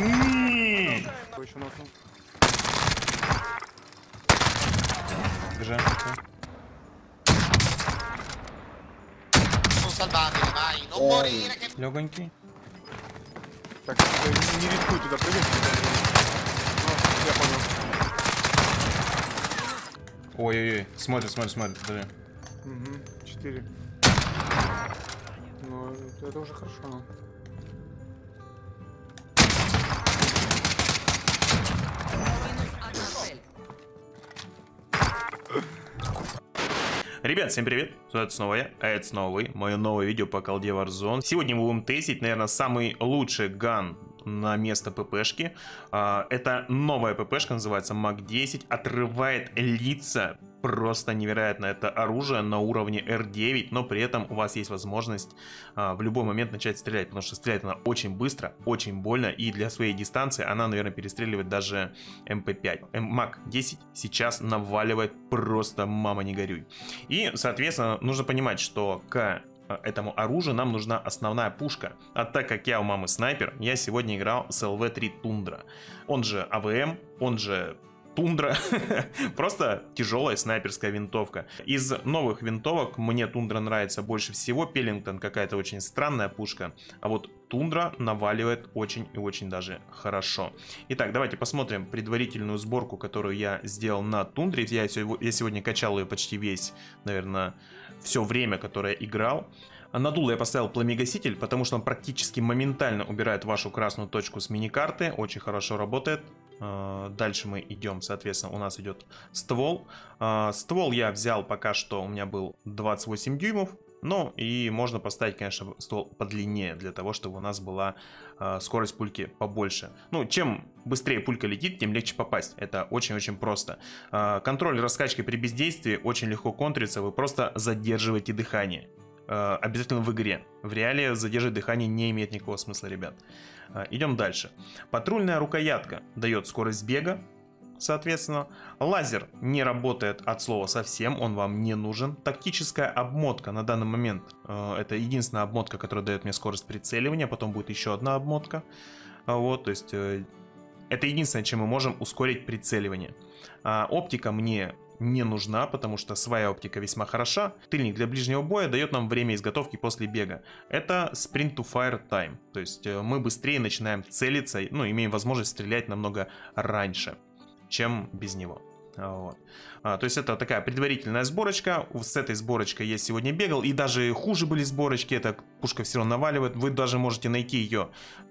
Еще нокнул. Бежим. Легонький. Так, не рискуй туда прыгать. Ну, я понял. Ой-ой-ой. Смотрит. Подожди. Угу, 4. Ну, это уже хорошо, ну. Ребят, всем привет, это снова я, а это снова вы, мое новое видео по колде Warzone. Сегодня мы будем тестить, наверное, самый лучший ган на место ППшки. Это новая ППшка, называется МАК-10, отрывает лица, просто невероятно. Это оружие на уровне R9, но при этом у вас есть возможность в любой момент начать стрелять, потому что стреляет она очень быстро, очень больно, и для своей дистанции она, наверное, перестреливает даже МП5. МАК-10 сейчас наваливает просто мама не горюй. И, соответственно, нужно понимать, что к этому оружию нам нужна основная пушка. А так как я у мамы снайпер, я сегодня играл с ЛВ-3 Тундра. Он же АВМ, он же Тундра. Просто тяжелая снайперская винтовка. Из новых винтовок мне Тундра нравится больше всего. Пеллингтон какая-то очень странная пушка. А вот Тундра наваливает очень и очень даже хорошо. Итак, давайте посмотрим предварительную сборку, которую я сделал на Тундре. Я сегодня качал ее почти весь, наверное, все время, которое играл. На дуло я поставил пламегаситель, потому что он практически моментально убирает вашу красную точку с миникарты. Очень хорошо работает. Дальше мы идем, соответственно, у нас идет ствол. Ствол я взял пока что, у меня был 28 дюймов. Ну и можно поставить, конечно, ствол подлиннее, для того, чтобы у нас была скорость пульки побольше. Ну, чем быстрее пулька летит, тем легче попасть. Это очень-очень просто. Контроль раскачки при бездействии очень легко контрится, вы просто задерживаете дыхание. Обязательно в игре. В реале задерживать дыхание не имеет никакого смысла, ребят. Идем дальше. Патрульная рукоятка дает скорость бега, соответственно. Лазер не работает от слова совсем, он вам не нужен. Тактическая обмотка на данный момент это единственная обмотка, которая дает мне скорость прицеливания. Потом будет еще одна обмотка. Вот, то есть это единственное, чем мы можем ускорить прицеливание. Оптика мне не нужна, потому что своя оптика весьма хороша. Тыльник для ближнего боя дает нам время изготовки после бега. Это Sprint to Fire Time. То есть мы быстрее начинаем целиться, ну, имеем возможность стрелять намного раньше, чем без него. Вот. То есть это такая предварительная сборочка. С этой сборочкой я сегодня бегал, и даже хуже были сборочки. Эта пушка все равно наваливает. Вы даже можете найти ее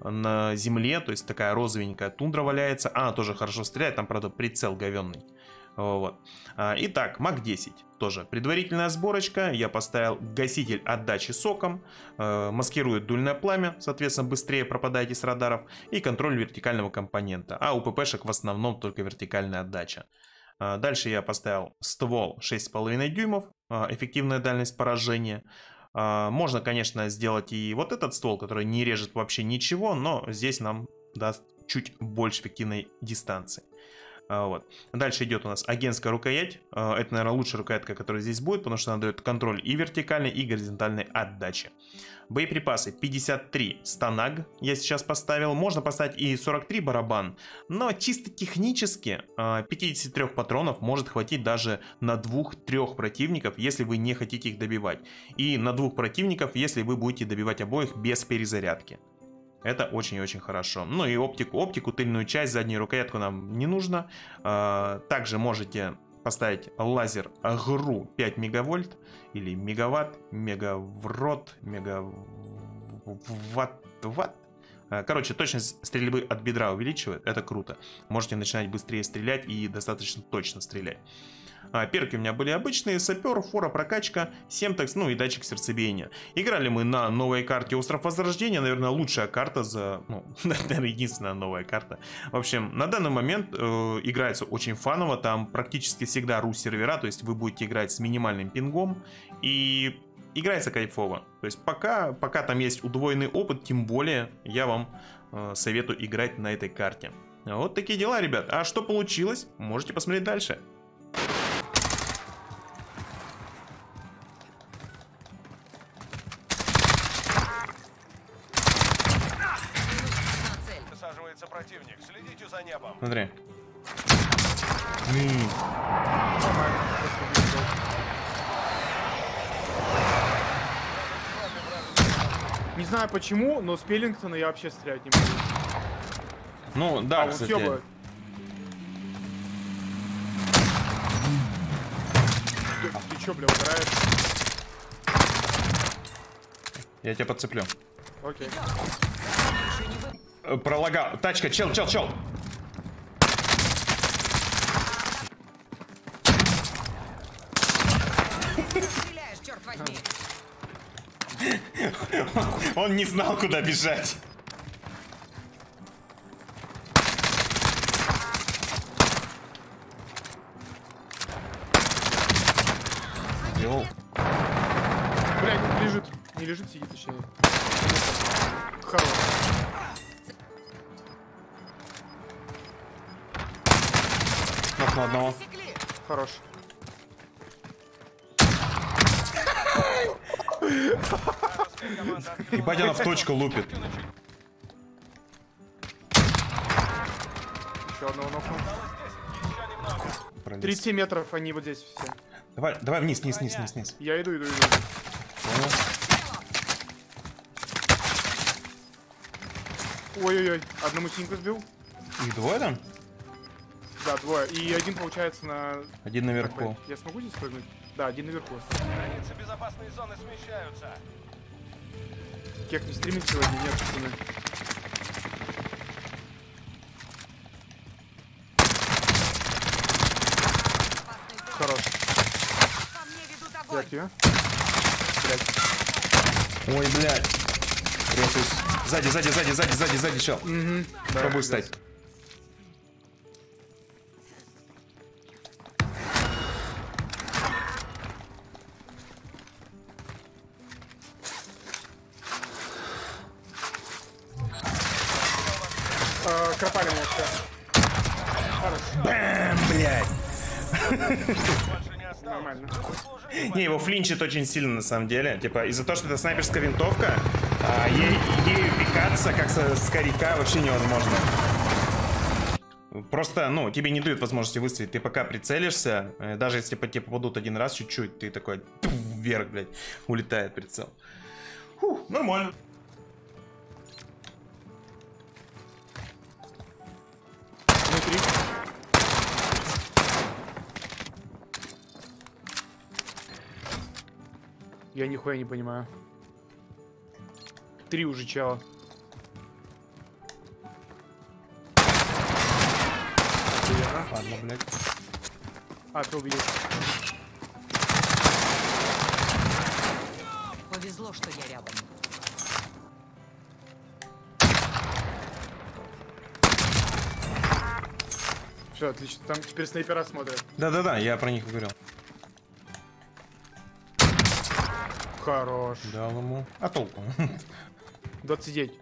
на земле. То есть такая розовенькая тундра валяется. Она тоже хорошо стреляет, там, правда, прицел говенный. Вот. Итак, МАК-10 тоже предварительная сборочка. Я поставил гаситель отдачи соком, маскирует дульное пламя, соответственно, быстрее пропадаете с радаров, и контроль вертикального компонента. А у ППшек в основном только вертикальная отдача. Дальше я поставил ствол 6,5 дюймов, эффективная дальность поражения. Можно, конечно, сделать и вот этот ствол, который не режет вообще ничего, но здесь нам даст чуть больше эффективной дистанции. Вот. Дальше идет у нас агентская рукоять. Это, наверное, лучшая рукоятка, которая здесь будет, потому что она дает контроль и вертикальной, и горизонтальной отдачи. Боеприпасы 53 станаг я сейчас поставил. Можно поставить и 43 барабан, но чисто технически 53 патронов может хватить даже на 2-3 противников, если вы не хотите их добивать. И на 2 противников, если вы будете добивать обоих без перезарядки. Это очень-очень хорошо. Ну и оптику, тыльную часть, заднюю рукоятку нам не нужно. Также можете поставить лазер ГРУ 5 мегавольт или мегаватт, мегаврот, мегаватт. Короче, точность стрельбы от бедра увеличивает. Это круто. Можете начинать быстрее стрелять и достаточно точно стрелять. Перки у меня были обычные: сапер, фора, прокачка, семтекс, ну и датчик сердцебиения. Играли мы на новой карте Остров Возрождения, наверное, лучшая карта за... Ну, наверное, единственная новая карта. В общем, на данный момент играется очень фаново, там практически всегда ру-сервера, то есть вы будете играть с минимальным пингом, и играется кайфово. То есть пока там есть удвоенный опыт, тем более я вам советую играть на этой карте. Вот такие дела, ребят. А что получилось, можете посмотреть дальше. противник. Следите за небом. Смотри. Нормально. Просто выстрел. Не знаю почему, но с Пеллингтона я вообще стрелять не могу. Ну, да, Он кстати. съебывает. Ты чё, бля, угораешь? Я тебя подцеплю. Окей. Пролагал. Тачка, чел. Стреляешь, черт возьми! Он не знал, куда бежать. Йоу. Бля, не лежит. Не лежит, сидит, точнее. Хорош. Нокнул одного. Засекли! Хорош. Ебать, она в точку лупит. Еще одного нокнул. Пролез. 37 метров, они вот здесь все. Давай вниз. Я иду. Понял? Ой-ой-ой, одному синьку сбил. Их двое там? Да, двое. И один получается на... Один наверху. Я смогу здесь прыгнуть? Да, один наверху. Границы безопасной зоны смещаются. Кек не стримит сегодня? Нет, пацаны. Хорош. По мне ведут Я огонь! тебе. Блять. Ой, блядь. Резаюсь. Сзади, чел. Пробуй встать. Кропали меня все. Хорош. Бэм, блядь. Больше не осталось. Нормально. Не, его флинчит очень сильно на самом деле. Типа, из-за того, что это снайперская винтовка, ею пикаться как с коряка вообще невозможно. Просто, ну, тебе не дают возможности выстрелить. Ты пока прицелишься, даже если по тебе попадут один раз чуть-чуть, ты такой пуф, вверх, блядь, улетает прицел. Фух, нормально. Внутри. Я нихуя не понимаю. 3 уже чела. Ладно, блядь. А, ты убил. Повезло, что я рядом. Все, отлично. Там теперь снайпера смотрят. Да-да-да, я про них говорил. Хорош. Дал ему. А толку? 29.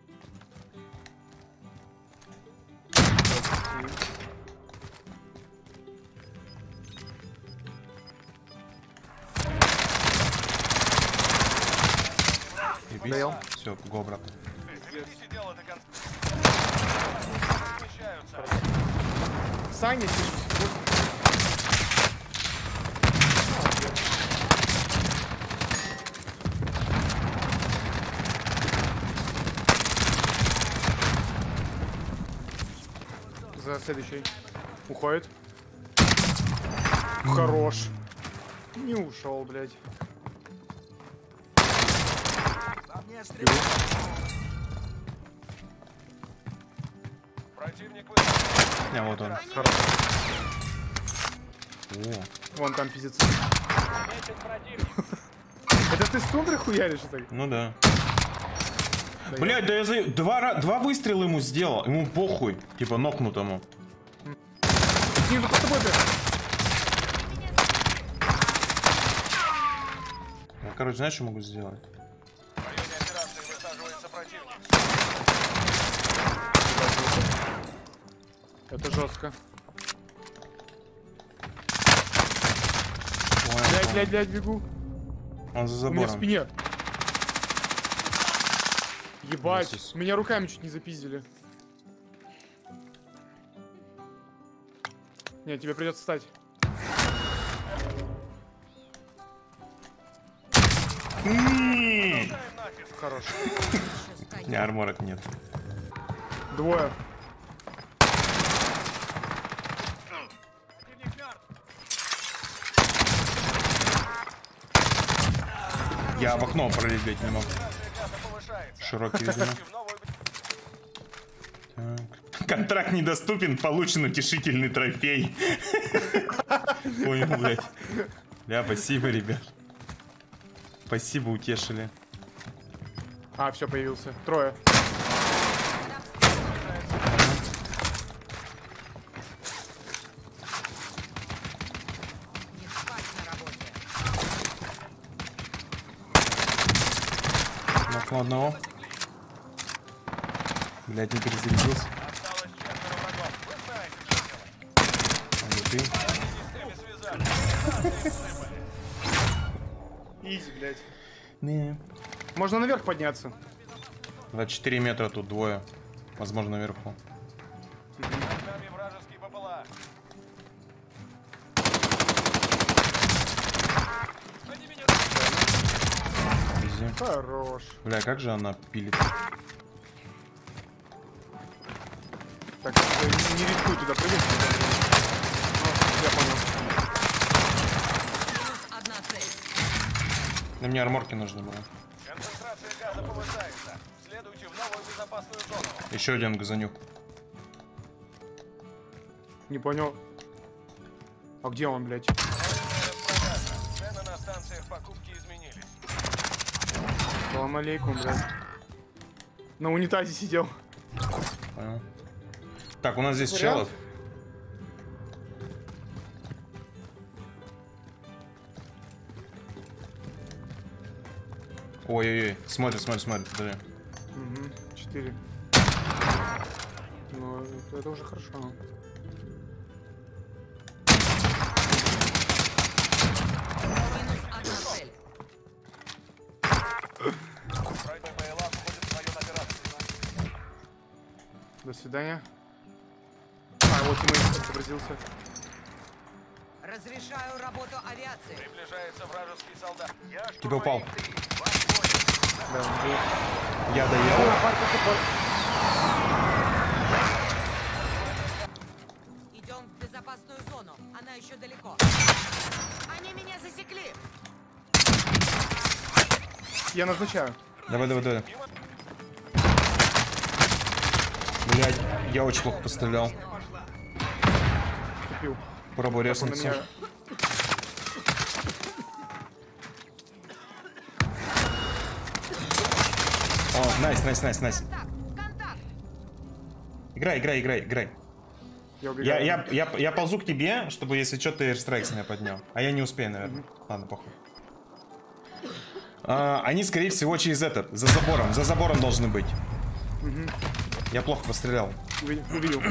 Доел. Все, го обратно. Доведите дело до конца. Смещаются. Саня, за следующий. Уходит. Хорош. Не ушел, блядь. Противник вышел. А, вот он. Хорош. О, Вон там пиздец. Это ты с тундры хуяришь это? ну да. Да Блять, да я за... два выстрела ему сделал. Ему похуй. Типа нокнутому. Снизу под тобой, блядь. Я, короче, знаешь, что могу сделать? В районе операции высаживается противник. Это жестко. Понял, Блядь, бегу. Он за У меня в забором. спине. Ебать, Месяц. меня руками чуть не запиздили. Нет, тебе придется встать. Ставим натиск. Хорош. Не, арморок нет. Двое. Противник мертв. Я в окно пролететь не могу. Концентрация газа повышается. Широкий видно. В новую... Так. Контракт недоступен, получен утешительный трофей. Понял, блядь. Да, спасибо, ребят. Спасибо, утешили. А, все, появился. Трое. Не спать на работе. Нокнул одного. Блядь, не перезарядился. Осталось 4 врагов. Вы знаете, что делать. А не ты. С ними связались. Сыпали. Изи, блядь. Не. Можно наверх подняться. 24 метра тут двое. Возможно, наверху. Над нами вражеский БПЛА. Вези. Хорош. Бля, как же она пилит. Так, не рискуй туда прыгать. Ну, я понял. Минус одна цель. Но мне арморки нужно было. Концентрация газа повышается. Следуйте в новую безопасную зону. Еще один газанюк. Не понял. А где он, блядь? Распродажа. Цены на станциях покупки изменились. Салам алейкум, блядь. На унитазе сидел. Понял. Так, у нас здесь Вариант? челов. Ой-ой-ой. Смотрит. Подожди. Угу. 4. Ну, это уже хорошо. Минус одна цель. Пройдя БЛА входит в район операции. До свидания. А, вот и отобразился. Разрешаю работу авиации. Приближается вражеский солдат. Я Тебя упал. Да, был. Я доел. Идем в безопасную зону. Она еще далеко. Они меня засекли. Я назначаю. Давай. Блядь, я очень плохо пострелял. Вступил. Пробую Он на резнуться. меня... О, найс. Контакт. Контакт. Играй. Я убегаю. Я ползу к тебе, чтобы, если что, ты airstrike с меня поднял. А я не успею, наверное. Ладно, похуй. Они, скорее всего, через этот. За забором должны быть. Я плохо пострелял. Увидел.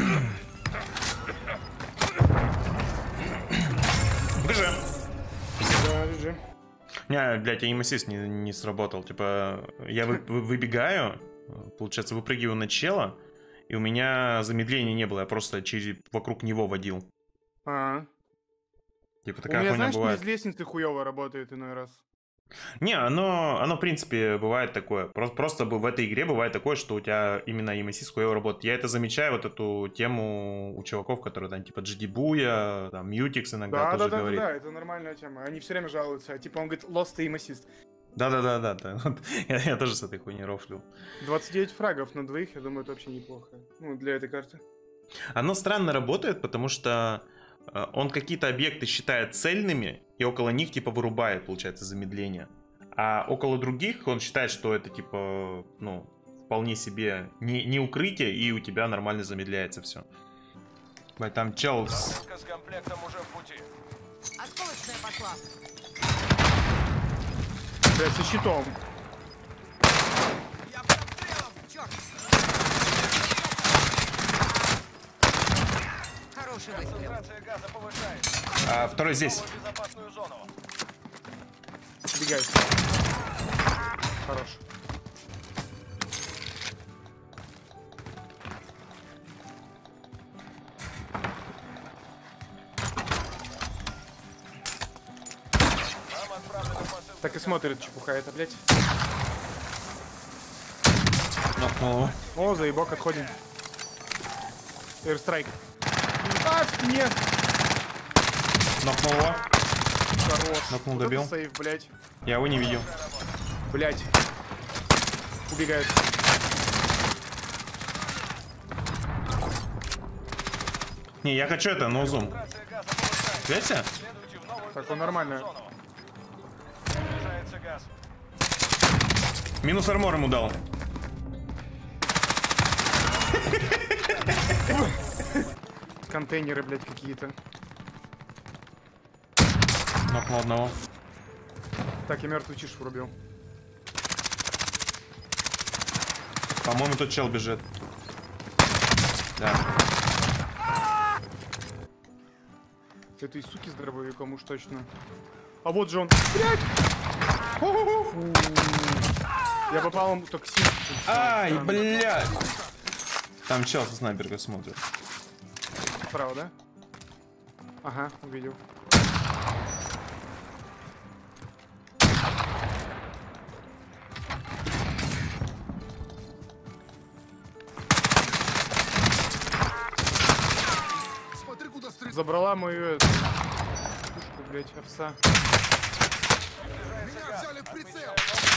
Бежим. Да, GG. Не, блядь, аим-ассист не сработал. Типа, я выбегаю, получается, выпрыгиваю на чела, и у меня замедления не было. Я просто вокруг него водил. А. Типа, У такая меня, хуйня знаешь, бывает. без лестницы хуёво работает иной раз. Не, оно, в принципе, бывает такое. Просто в этой игре бывает такое, что у тебя именно aim-assist хуёво работает. Я это замечаю, вот эту тему у чуваков, которые там, типа, GDBuya, там, Mutix иногда тоже говорит. Да, это нормальная тема. Они все время жалуются. Типа, он говорит, lost aim assist. Да. Вот, я тоже с этой хуйней рофлил. 29 фрагов на двоих, я думаю, это вообще неплохо. Ну, для этой карты. Оно странно работает, потому что он какие-то объекты считает цельными, и около них, типа, вырубает, получается, замедление. А около других он считает, что это, типа, ну, вполне себе не укрытие, и у тебя нормально замедляется все. Там чел Загрузка с комплектом уже в пути. Осколочная пошла. Блядь, со щитом. Черт. Хороший выстрел. Концентрация газа повышается. второй здесь. В безопасную зону. Убегай. Хорош. Так и смотрит чепуха это, блядь. Нокнул. О, заебок, отходим. Airstrike. А, в спине. Нокнул его. Хорош. Нокнул, Вот добил. это сейв, блядь. Я его не видел. Блядь. Убегает. Не, я хочу это, но зум. Концентрация газа повышается. Видите? Следуйте в новую Так, он нормально. безопасную зону. Приближается газ. Минус армор ему дал. Контейнеры, блядь, какие-то. Нокнул одного. Так, я мертвый чиш врубил. По-моему, тот чел бежит. Да. Это и суки с дробовиком уж точно. А вот же он. Блядь! Фу. Я попал ему токсин. Ай, блядь! Там чел со снайперкой смотрит. Справа, да? Ага, увидел. Забрала мою эту пушку, блядь, овца. Меня взяли в прицел.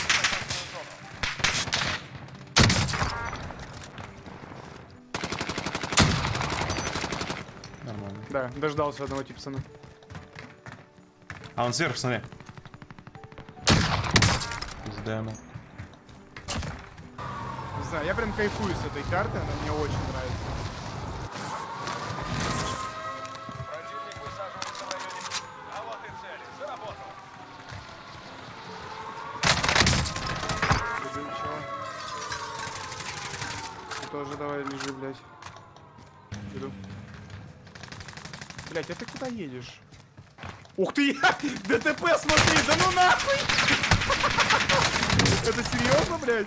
Нормально. Да, дождался одного типсона. А он сверху, смотри. Пизда ему. Не знаю, я прям кайфую с этой карты, она мне очень нравится. Противник высаживается в районе. А вот и цель. Заработал. Любим чела. Ты тоже давай лежи, блядь. Иду. Блядь, а ты куда едешь? Ух ты, ДТП, смотри, да ну нахуй! Это серьезно, блядь?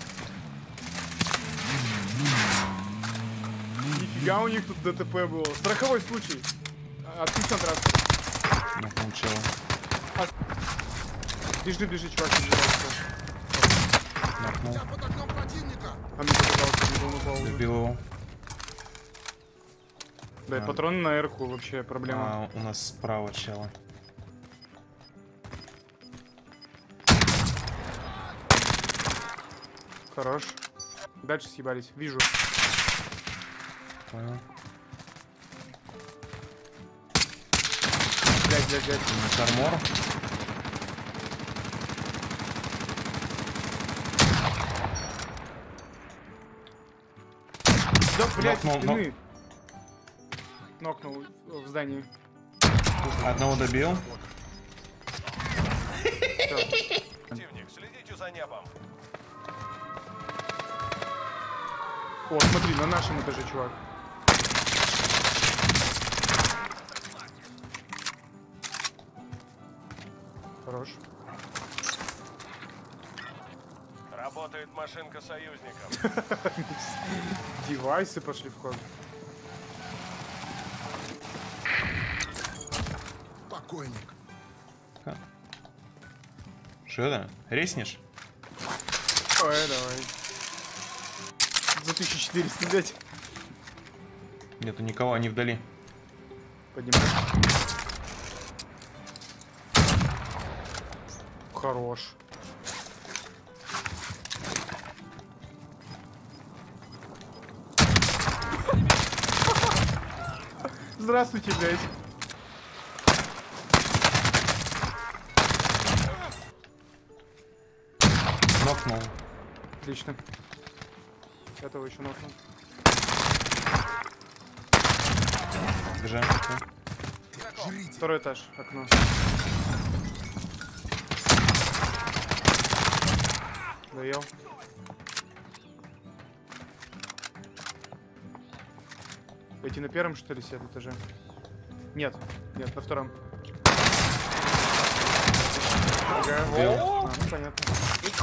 Нифига у них тут ДТП было. Страховой случай. Отключен транспорт. Нокнул чела. Бежи, бежи, чувак, не пожалуйста. Нокнул. А мне показалось, не был на паузу. Добил его. Да, и патроны на эрху вообще проблема. А, у нас справа чела. Хорош. Дальше съебались. Вижу. Понял. Блядь. Минус армор. Да, блядь, Нокнул, спины. Нокнул в здании. Одного добил. Противник, следите за небом. О, смотри, на нашем этаже, чувак. Хорош. Работает машинка союзников. Девайсы пошли в ход. Покойник. Что это? Резнешь? Давай. За 1400, блядь. Нету никого, они вдали. Поднимай. Хорош. Здравствуйте, блядь. Нокнул. Отлично. Этого еще нокнул. Бежим. Второй этаж, окно. Доел. Пойти на первом, что ли, сидят этаже? Нет, на втором. Ага. Ну понятно.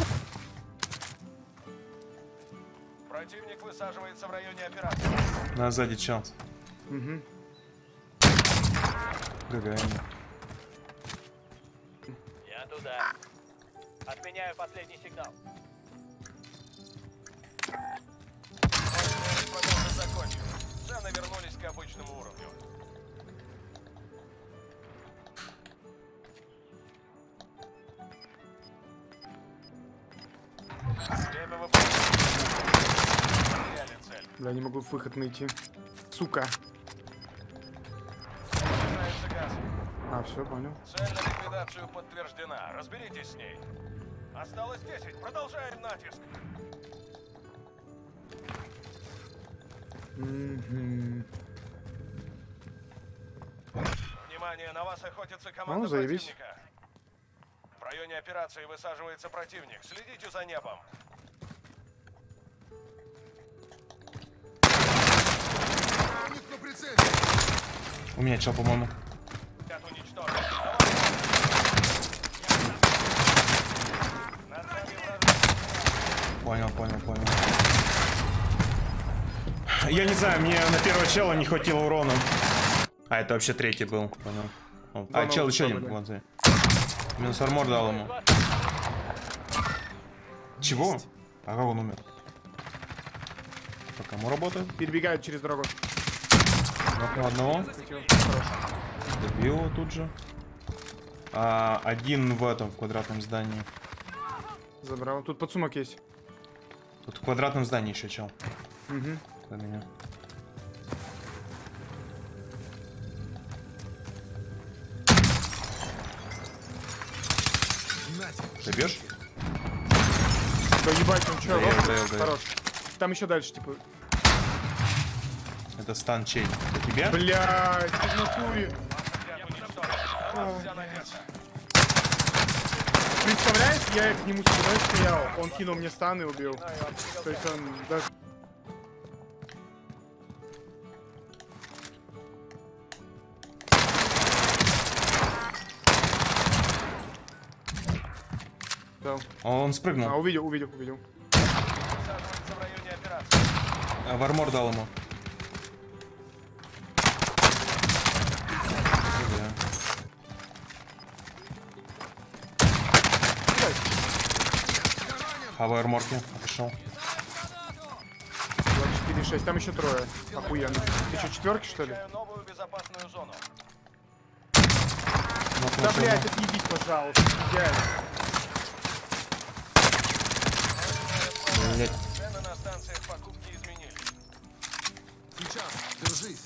Противник высаживается в районе операции. На сзади чел. Угу. ГГ ему. Я туда. Меняю последний сигнал. Продажа закончилась. Цены вернулись к обычному уровню. Время выполнения. Потеряли цель. Бля, не могу выход найти. Сука. Начинается газ. А, все, понял. Цель на ликвидацию подтверждена. Разберитесь с ней. Осталось 10. Продолжаем натиск. Мгм. Внимание, на вас охотится команда заебись. противника. В районе операции высаживается противник. Следите за небом. У меня чел, по-моему. Отряд уничтожен. Над нами вражеский. Понял. Я не знаю, мне на первого чела не хватило урона. А, это вообще третий был, понял. О, а, чел еще один. были. Вот, смотри. Минус армор дал ему. Чего? А как он умер? По кому работает? Перебегают через дорогу. Нокнул одного. Хорош. Добил его тут же. А, один в этом, в квадратном здании. Забрал. Тут подсумок есть. Тут в квадратном здании еще чел. Угу. За меня. Ты бьешь? Да ебать, он чё, Даёт, рост? даёт. Хорош. Там еще дальше, типа. Это стан чей? У тебя? Блядь, в натуре. Отряд уничтожен. На вас вся надежда. Представляешь, я к нему спиной стоял, он кинул мне стан и убил. То есть он даже... Да. Он спрыгнул. А, увидел. Высаживается в районе операции. А, в армор дал ему. Хавай арморки. Отошел. 24-6, там еще трое. Охуенно. Ты что, четверки, что ли? Включаю новую безопасную зону. Да, блядь, отъебись, пожалуйста. Блядь. Блять. Цены на станциях покупки изменились. Сейчас, держись.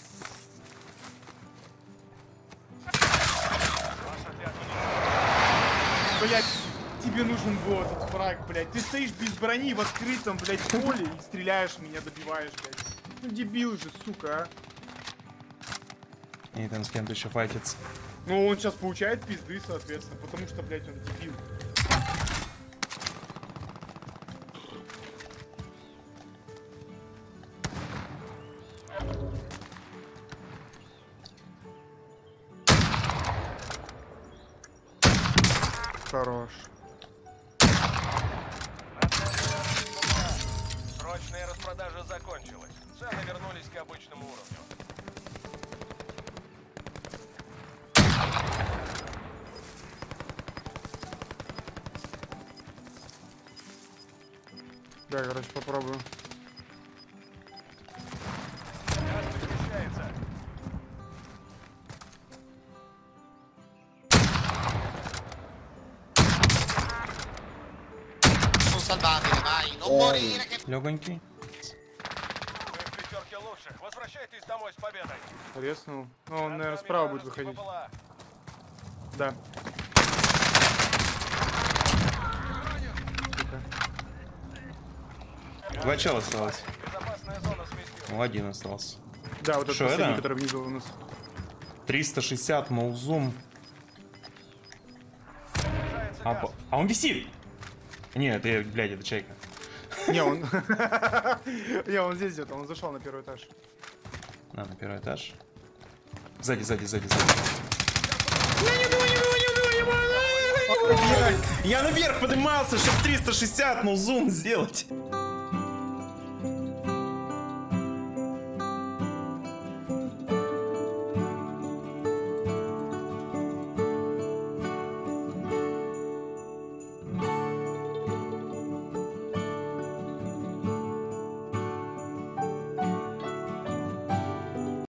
Ваш отряд уничтожен. Блядь, тебе нужен был этот фраг, блядь. Ты стоишь без брони в открытом, блядь, поле и стреляешь меня, добиваешь, блядь. Ну дебил же, сука, а. И там с кем-то еще файтится. Ну он сейчас получает пизды, соответственно, потому что, блядь, он дебил. Хорош. Срочная распродажа закончилась. Цены вернулись к обычному уровню. Да, короче, попробую. Газ защищается. Non salvatele, vai, non morire che... Легонький. Вы в пятерке лучших. Возвращайтесь домой с победой. Резнул. Ну, он, Над наверное, нами справа будет вражеский выходить. БПЛА. Да. Сука. Два чела осталось. Безопасная зона сместилась. Ну, один остался. Да, вот этот Шо, последний, это? который внизу у нас. 360, ноузум. Приближается газ. А он висит! Нет, это, блядь, это чайка. Не, он... Не, он здесь где-то, он зашел на первый этаж. На первый этаж. Сзади. Я наверх поднимался, чтобы 360, ноузум сделать.